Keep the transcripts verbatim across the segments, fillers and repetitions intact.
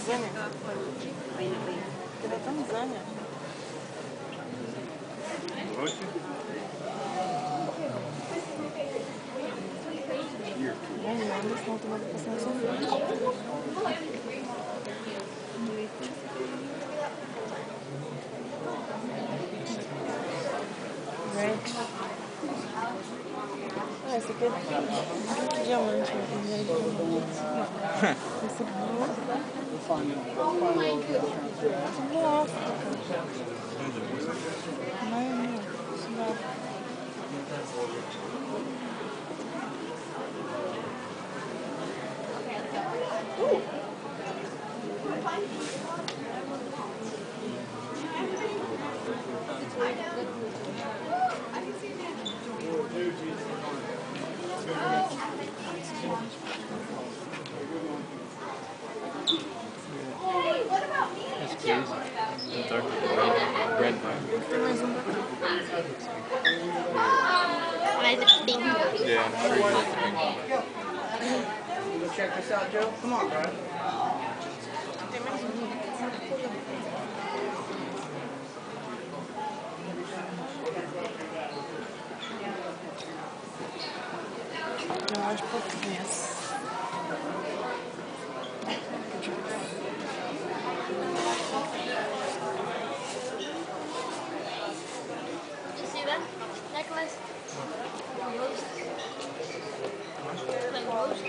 Tanzânia? Que é da Tanzânia. Vamos lá, eles estão tomando passando sorvete. Red. Ah, esse aqui é de diamante, né? Tem de diamante. Esse blue. Nossa, não, não. Isso não. Yes, please. The dark red, red part. Tem mais um daqui. Mas it's pink. Yeah, I'm sure you like the pink one. Go check this out, Joe. Come on, bro. Tem mais um. Eu acho português. You see that necklace? Rose. Like rose.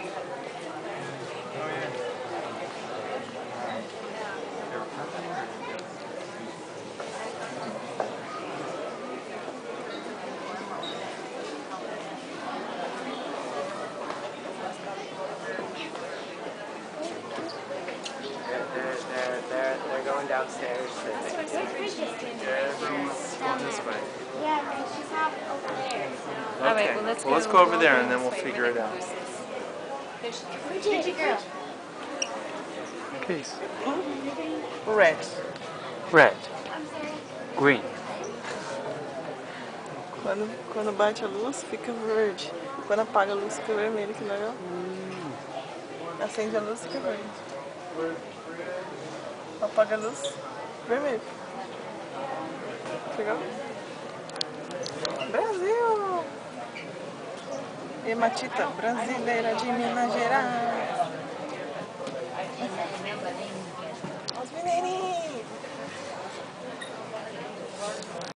They're, they're, they're, they're, they're going downstairs. Where's Bridget? Everyone's going this way. Yeah, but she's not over there. So. Okay. well, let's well, let's go- go over we'll there go and then this we'll way. figure it out. Bridget, girl. Peace. Red. Red. I'm sorry. Green. Quando, quando bate a luz, fica verde. Quando apaga a luz, fica vermelho. Que legal. Acende a luz, fica verde. Apaga a luz, vermelho. Legal? Brasil! Hematita brasileira de Minas Gerais.